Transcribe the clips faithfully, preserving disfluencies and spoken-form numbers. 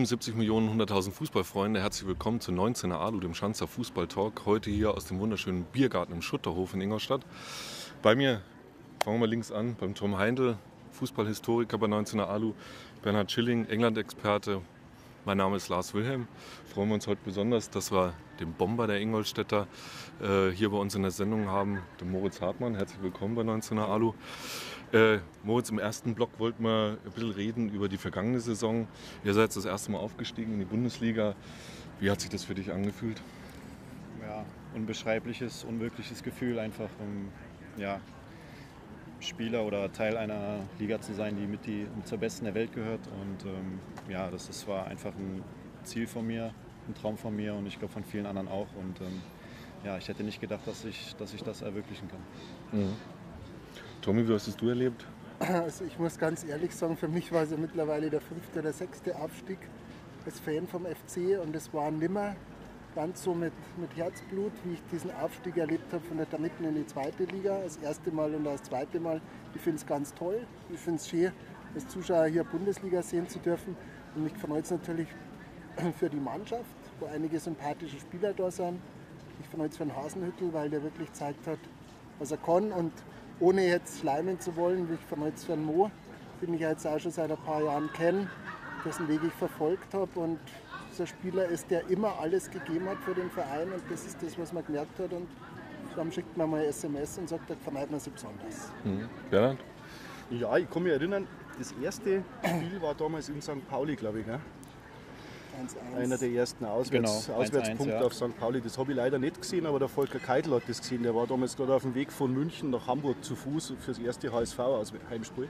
siebenundsiebzig Millionen hunderttausend Fußballfreunde, herzlich willkommen zu neunzehner Alu, dem Schanzer Fußballtalk. Heute hier aus dem wunderschönen Biergarten im Schutterhof in Ingolstadt. Bei mir, fangen wir mal links an, beim Tom Heindl, Fußballhistoriker bei neunzehner Alu, Bernhard Schilling, England-Experte. Mein Name ist Lars Wilhelm. Freuen wir uns heute besonders, dass wir den Bomber der Ingolstädter äh, hier bei uns in der Sendung haben, den Moritz Hartmann. Herzlich willkommen bei neunzehner Alu. Äh, Moritz, im ersten Block wollten wir ein bisschen reden über die vergangene Saison. Ihr seid das erste Mal aufgestiegen in die Bundesliga. Wie hat sich das für dich angefühlt? Ja, unbeschreibliches, unwirkliches Gefühl, einfach um ja, Spieler oder Teil einer Liga zu sein, die mit die zur besten der Welt gehört. Und ähm, ja, das, das war einfach ein Ziel von mir, ein Traum von mir und ich glaube von vielen anderen auch. Und ähm, ja, ich hätte nicht gedacht, dass ich, dass ich das ermöglichen kann. Mhm. Tommy, wie hast es du erlebt? Also ich muss ganz ehrlich sagen, für mich war es ja mittlerweile der fünfte oder sechste Aufstieg als Fan vom F C und es war nimmer ganz so mit, mit Herzblut, wie ich diesen Aufstieg erlebt habe von der dritten in die zweite Liga, das erste Mal und das zweite Mal. Ich finde es ganz toll, ich finde es schön, als Zuschauer hier Bundesliga sehen zu dürfen und mich freut es natürlich für die Mannschaft, wo einige sympathische Spieler da sind. Ich freue mich für den Hasenhüttl, weil der wirklich gezeigt hat, was er kann und ohne jetzt schleimen zu wollen, wie ich von jetzt für den Mo, den ich jetzt auch schon seit ein paar Jahren kenne, dessen Weg ich verfolgt habe. Und dieser Spieler ist, der immer alles gegeben hat für den Verein. Und das ist das, was man gemerkt hat. Und dann schickt man mal ein S M S und sagt, da verleiht man sich besonders. Mhm. Bernhard? Ja, ich kann mich erinnern, das erste Spiel war damals in Sankt Pauli, glaube ich. Gell? eins eins. Einer der ersten Auswärts, Genau, Auswärtspunkte eins eins, ja. auf Sankt Pauli. Das habe ich leider nicht gesehen, aber der Volker Keitel hat das gesehen. Der war damals gerade auf dem Weg von München nach Hamburg zu Fuß für das erste H S V-Heimspiel.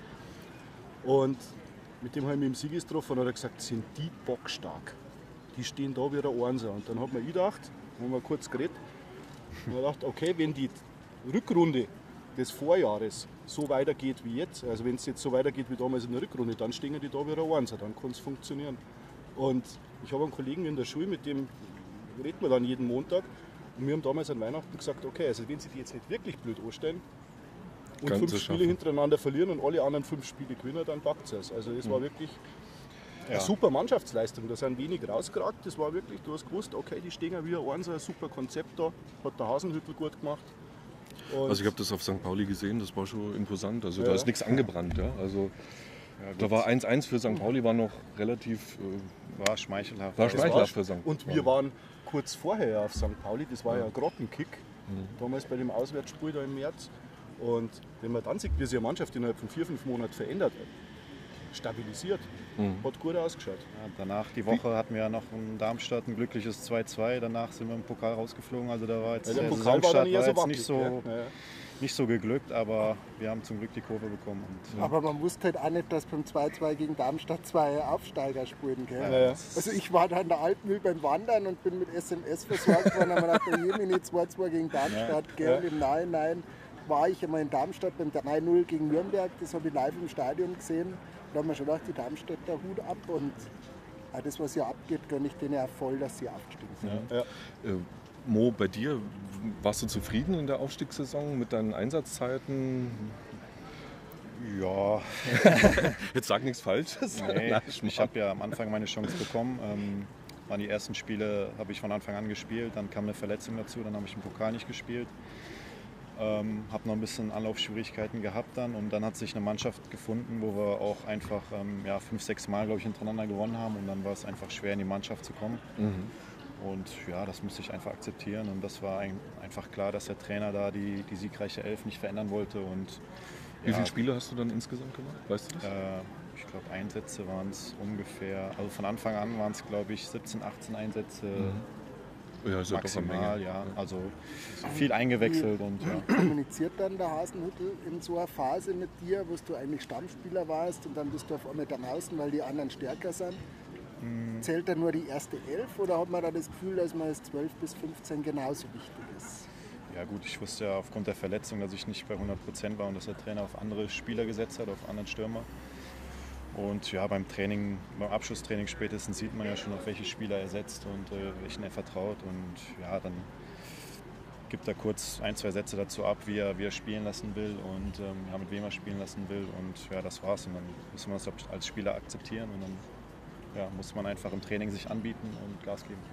Und mit dem habe ich mich im Siegis getroffen und hat er gesagt, sind die bockstark. Die stehen da wie der Einser. Und dann hat man gedacht, haben wir kurz geredet, und man gedacht, okay, wenn die Rückrunde des Vorjahres so weitergeht wie jetzt, also wenn es jetzt so weitergeht wie damals in der Rückrunde, dann stehen die da wie der Einser, dann kann es funktionieren. Und ich habe einen Kollegen in der Schule, mit dem reden wir dann jeden Montag. Und wir haben damals an Weihnachten gesagt, okay, also wenn sie die jetzt nicht wirklich blöd anstellen und Kannst fünf du Spiele schaffen. hintereinander verlieren und alle anderen fünf Spiele gewinnen, dann packt es. Also das war Mhm. wirklich Ja. eine super Mannschaftsleistung. Da sind wenig rausgeragt. Das war wirklich, du hast gewusst, okay, die stehen ja wie ein Einser, ein super Konzept da. Hat der Hasenhüttl gut gemacht. Und Also ich habe das auf Sankt Pauli gesehen, das war schon imposant. Also Ja. da ist nichts angebrannt. Ja? Also Ja, da war eins eins für Sankt Pauli, war noch relativ äh, war schmeichelhaft. war Das schmeichelhaft war's. für Sankt Und Pauli. wir waren kurz vorher ja auf Sankt Pauli, das war ja ein Grottenkick, Mhm. damals bei dem Auswärtsspiel da im März. Und wenn man dann sieht, wie sich eine Mannschaft innerhalb von vier, fünf Monaten verändert hat, stabilisiert, Mhm. hat gut ausgeschaut. Ja, danach, die Woche hatten wir ja noch in Darmstadt ein glückliches zwei zwei. Danach sind wir im Pokal rausgeflogen. Also da war jetzt Weil der der Pokal war Saisonstart dann eher war so jetzt wackelig. nicht so, gell? Ja, ja. nicht so geglückt, aber wir haben zum Glück die Kurve bekommen. Und, Aber man wusste halt auch nicht, dass beim zwei zwei gegen Darmstadt zwei Aufsteiger spielen. Gell? Ja, ja. Also ich war da in der Altmühl beim Wandern und bin mit S M S versorgt worden. Und man dachte, Jemini zwei zwei gegen Darmstadt. Gell? Ja. Und im Nachhinein war ich einmal in Darmstadt beim drei null gegen Nürnberg. Das habe ich live im Stadion gesehen. Da haben wir schon gedacht, die Darmstädter Hut ab. Und auch das, was hier abgeht, gönne ich denen ja voll, dass sie aufgestiegen sind. Ja. Äh, Mo, bei dir, warst du zufrieden in der Aufstiegssaison mit deinen Einsatzzeiten? ja, Jetzt sag nichts Falsches. nee, Nein, ich habe ja am Anfang meine Chance bekommen. Ähm, waren die ersten Spiele, habe ich von Anfang an gespielt. Dann kam eine Verletzung dazu, dann habe ich im Pokal nicht gespielt. Ähm, habe noch ein bisschen Anlaufschwierigkeiten gehabt dann und dann hat sich eine Mannschaft gefunden, wo wir auch einfach ähm, ja, fünf, sechs Mal, glaube ich, hintereinander gewonnen haben und dann war es einfach schwer, in die Mannschaft zu kommen. Mhm. Und ja, das musste ich einfach akzeptieren und das war ein, einfach klar, dass der Trainer da die, die siegreiche Elf nicht verändern wollte. Und, Wie ja, viele Spiele hast du dann insgesamt gemacht? Weißt du das? Äh, ich glaube, Einsätze waren es ungefähr, also von Anfang an waren es, glaube ich, siebzehn, achtzehn Einsätze Ja, ist ja doch eine maximal, Menge. ja. Also viel eingewechselt und ja. Kommuniziert dann der Hasenhüttl in so einer Phase mit dir, wo du eigentlich Stammspieler warst und dann bist du auf einmal dann außen, weil die anderen stärker sind? Zählt dann nur die erste Elf oder hat man da das Gefühl, dass man als zwölf bis fünfzehn genauso wichtig ist? Ja gut, ich wusste ja aufgrund der Verletzung, dass ich nicht bei hundert Prozent war und dass der Trainer auf andere Spieler gesetzt hat, auf anderen Stürmer. Und ja, beim Training, beim Abschlusstraining spätestens sieht man ja schon, auf welche Spieler er setzt und äh, welchen er vertraut. Und ja, dann gibt er kurz ein, zwei Sätze dazu ab, wie er, wie er spielen lassen will und ähm, ja, mit wem er spielen lassen will. Und ja, das war's. Und dann müssen wir das als Spieler akzeptieren und dann ja, muss man einfach im Training sich anbieten und Gas geben.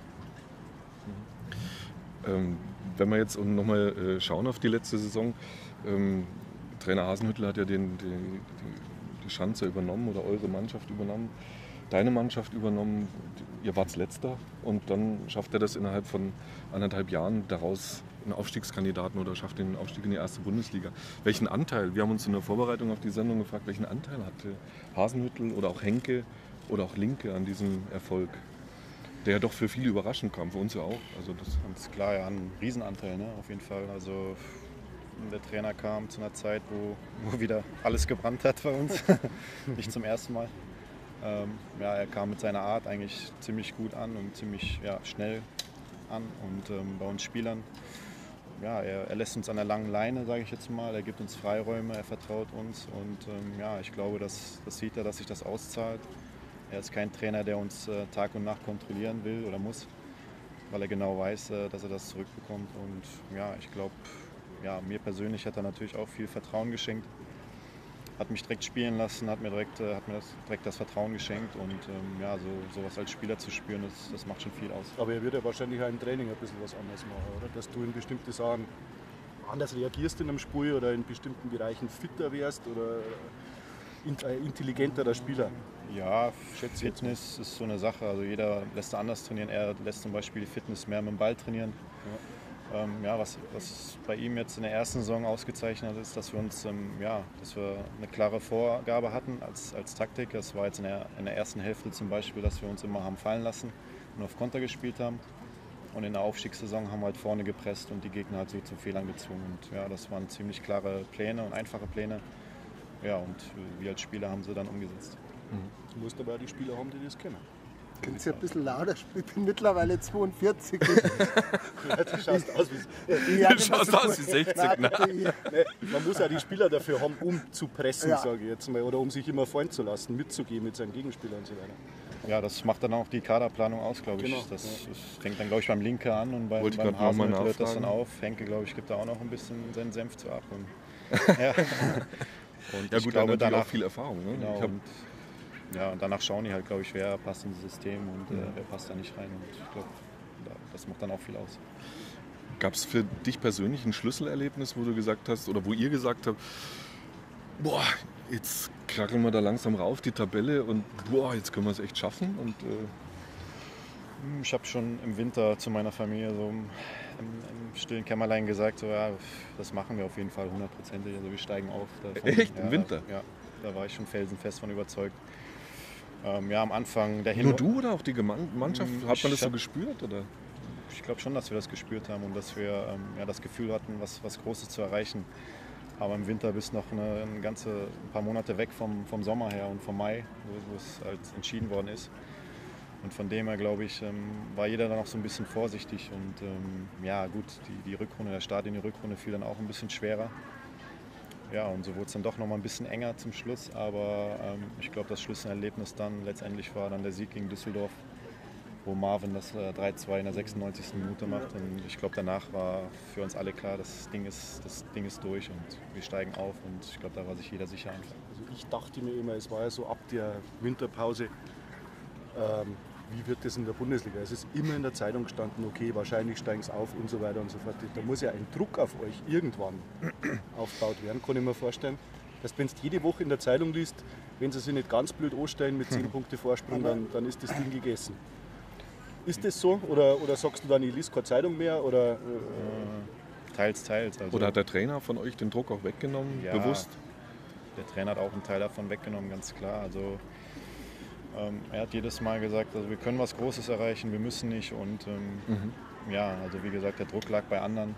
Mhm. Ähm, wenn wir jetzt nochmal äh, schauen auf die letzte Saison, ähm, Trainer Hasenhüttl hat ja den, den, die, die Schanze übernommen oder eure Mannschaft übernommen, deine Mannschaft übernommen, ihr wart Letzter und dann schafft er das innerhalb von anderthalb Jahren daraus einen Aufstiegskandidaten oder schafft den Aufstieg in die erste Bundesliga. Welchen Anteil, wir haben uns in der Vorbereitung auf die Sendung gefragt, welchen Anteil hatte Hasenhüttl oder auch Henke oder auch Linke an diesem Erfolg, der ja doch für viele überraschend kam, für uns ja auch. Also das Ganz klar, ja, ein Riesenanteil, ne? Auf jeden Fall. Also der Trainer kam zu einer Zeit, wo, wo wieder alles gebrannt hat bei uns, nicht zum ersten Mal. Ähm, ja, er kam mit seiner Art eigentlich ziemlich gut an und ziemlich ja, schnell an und ähm, bei uns Spielern. Ja, er, er lässt uns an der langen Leine, sage ich jetzt mal. Er gibt uns Freiräume, er vertraut uns und ähm, ja, ich glaube, das, das sieht er, dass sich das auszahlt. Er ist kein Trainer, der uns äh, Tag und Nacht kontrollieren will oder muss, weil er genau weiß, äh, dass er das zurückbekommt. Und ja, ich glaube, ja, mir persönlich hat er natürlich auch viel Vertrauen geschenkt. Hat mich direkt spielen lassen, hat mir direkt, äh, hat mir das, direkt das Vertrauen geschenkt und ähm, ja, so sowas als Spieler zu spüren, das, das macht schon viel aus. Aber er wird ja wahrscheinlich auch im Training ein bisschen was anderes machen, oder? Dass du in bestimmte Sachen anders reagierst in einem Spiel oder in bestimmten Bereichen fitter wärst oder ein intelligenterer Spieler. Ja, Fitness ist so eine Sache. Also jeder lässt anders trainieren. Er lässt zum Beispiel die Fitness mehr mit dem Ball trainieren. Ja, ähm, ja was, was bei ihm jetzt in der ersten Saison ausgezeichnet ist, dass wir uns, ähm, ja, dass wir eine klare Vorgabe hatten als, als Taktik. Das war jetzt in der, in der ersten Hälfte zum Beispiel, dass wir uns immer haben fallen lassen und auf Konter gespielt haben. Und in der Aufstiegssaison haben wir halt vorne gepresst und die Gegner halt so zu Fehlern gezwungen. Und ja, das waren ziemlich klare Pläne und einfache Pläne. Ja, und wir als Spieler haben sie dann umgesetzt. Du musst aber auch die Spieler haben, die das kennen. Könnt ihr ein bisschen lauter spielen? Ich bin mittlerweile zweiundvierzig. Ja, du schaust aus wie, Ja, Du schaust aus wie sechzig, ne? nee, man muss auch die Spieler dafür haben, um zu pressen, Ja. sage ich jetzt mal, oder um sich immer fallen zu lassen, mitzugehen mit seinen Gegenspielern und so weiter. Ja, das macht dann auch die Kaderplanung aus, glaube ich. Genau, Das, ja. das fängt dann, glaube ich, beim Linke an und beim, Wollte ich beim grad noch mal Hasenhüttl hört das dann nachfragen. auf. Henke, glaube ich, gibt da auch noch ein bisschen seinen Senf zu ab. Und, ja. Und Ja ich gut, er hat glaube, natürlich danach, auch viel Erfahrung. Ne? genau, Ich hab, und, ja, und danach schauen die halt, glaube ich, wer passt ins System und Ja. äh, wer passt da nicht rein. Und ich glaube, da, das macht dann auch viel aus. Gab es für dich persönlich ein Schlüsselerlebnis, wo du gesagt hast, oder wo ihr gesagt habt, boah, jetzt krackeln wir da langsam rauf, die Tabelle, und boah, jetzt können wir es echt schaffen? Und, äh, Ich habe schon im Winter zu meiner Familie so im, im stillen Kämmerlein gesagt, so, ja, das machen wir auf jeden Fall hundertprozentig. Also wir steigen auf. Davon, Echt? Im ja, Winter? Da, ja, da war ich schon felsenfest von überzeugt. Ähm, ja, am Anfang der nur Hin- du oder auch die Geman- Mannschaft? Mm, Hat man das ich so hab- gespürt? Oder? Ich glaube schon, dass wir das gespürt haben und dass wir ähm, ja, das Gefühl hatten, was, was Großes zu erreichen. Aber im Winter bis noch eine, eine ganze, ein paar Monate weg vom, vom Sommer her und vom Mai, wo, wo es halt entschieden worden ist. Und von dem her, glaube ich, ähm, war jeder dann auch so ein bisschen vorsichtig. Und ähm, ja gut, die, die Rückrunde, der Start in die Rückrunde fiel dann auch ein bisschen schwerer. Ja, und so wurde es dann doch noch mal ein bisschen enger zum Schluss. Aber ähm, ich glaube, das Schlüsselerlebnis dann letztendlich war dann der Sieg gegen Düsseldorf, wo Marvin das äh, drei zwei in der sechsundneunzigsten Minute macht. Und ich glaube, danach war für uns alle klar, das Ding ist, das Ding ist durch und wir steigen auf. Und ich glaube, da war sich jeder sicher einfach. Also ich dachte mir immer, es war ja so ab der Winterpause, ähm, wie wird das in der Bundesliga? Es ist immer in der Zeitung gestanden, okay, wahrscheinlich steigen sie auf und so weiter und so fort. Da muss ja ein Druck auf euch irgendwann aufgebaut werden, kann ich mir vorstellen. Dass wenn du jede Woche in der Zeitung liest, wenn sie sich nicht ganz blöd anstellen mit zehn Punkte Vorsprung, dann, dann ist das Ding gegessen. Ist das so? Oder, oder sagst du dann, ich lese keine Zeitung mehr? Oder, äh, Teils, teils. Also Oder hat der Trainer von euch den Druck auch weggenommen, Ja. bewusst? Der Trainer hat auch einen Teil davon weggenommen, ganz klar. Also ähm, er hat jedes Mal gesagt, also wir können was Großes erreichen, wir müssen nicht. Und ähm, Mhm. ja, also wie gesagt, der Druck lag bei anderen.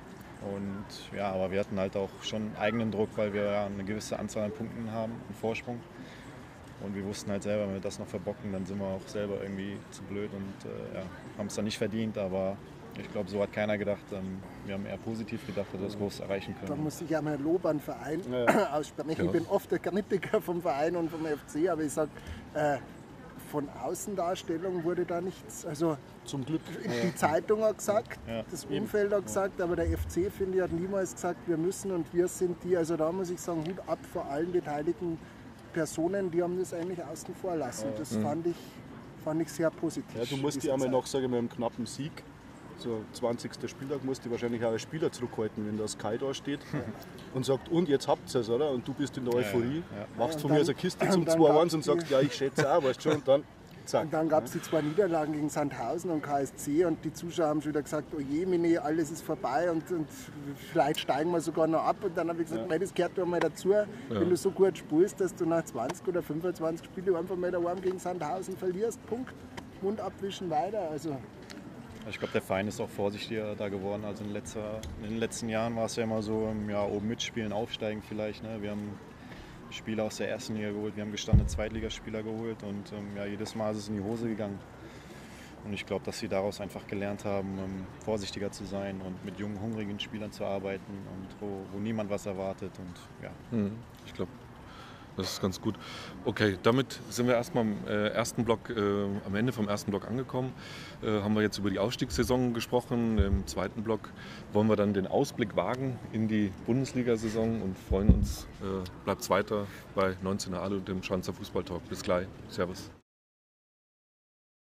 Und ja, aber wir hatten halt auch schon eigenen Druck, weil wir ja eine gewisse Anzahl an Punkten haben, einen Vorsprung. Und wir wussten halt selber, wenn wir das noch verbocken, dann sind wir auch selber irgendwie zu blöd und äh, ja, haben es dann nicht verdient. Aber ich glaube, so hat keiner gedacht. Ähm, wir haben eher positiv gedacht, dass wir das Groß erreichen Da können. muss ich ja mal Lob an den Verein Ja. aussprechen. Ja. Ich bin oft der Kritiker vom Verein und vom F C, aber ich sage, äh, von Außendarstellung wurde da nichts. Also zum Glück. die Zeitung hat gesagt, Ja, das eben. Umfeld hat gesagt, aber der F C, finde ich, hat niemals gesagt, wir müssen und wir sind die. Also da muss ich sagen, Hut ab vor allen beteiligten Personen, die haben das eigentlich außen vor lassen. Das fand ich fand ich sehr positiv. Ja, du musst dir einmal noch sagen, mit einem knappen Sieg, so zwanzigsten Spieltag, musst du wahrscheinlich auch als Spieler zurückhalten, wenn das Kai da steht und sagt, und jetzt habt ihr es, oder? Und du bist in der Euphorie, Ja, ja. machst Ja, von und mir dann- eine Kiste zum und dann zwei eins und gab's die- sagst, ja, ich schätze auch, weißt du schon, und dann zack. Und dann gab es die zwei Niederlagen gegen Sandhausen und K S C und die Zuschauer haben schon wieder gesagt, oh je, Mini, alles ist vorbei und, und vielleicht steigen wir sogar noch ab. Und dann habe ich gesagt, ja. das gehört doch mal dazu, wenn du so gut spielst, dass du nach zwanzig oder fünfundzwanzig Spielen einfach mal daheim gegen Sandhausen verlierst. Punkt. Mund abwischen, weiter. Also Ich glaube, der Verein ist auch vorsichtiger da geworden. Also in, letzter, in den letzten Jahren war es ja immer so, ja, oben mitspielen, aufsteigen vielleicht. Ne? Wir haben Spieler aus der ersten Liga geholt, wir haben gestandene Zweitligaspieler geholt und ähm, ja, jedes Mal ist es in die Hose gegangen. Und ich glaube, dass sie daraus einfach gelernt haben, ähm, vorsichtiger zu sein und mit jungen, hungrigen Spielern zu arbeiten und wo, wo niemand was erwartet. Und, ja. Mhm. Ich glaube, das ist ganz gut. Okay, damit sind wir erstmal im äh, ersten Block, äh, am Ende vom ersten Block angekommen. Äh, haben wir jetzt über die Aufstiegssaison gesprochen. Im zweiten Block wollen wir dann den Ausblick wagen in die Bundesliga-Saison und freuen uns. Äh, bleibt's weiter bei neunzehner Alu, dem Schanzer Fußballtalk. Bis gleich. Servus.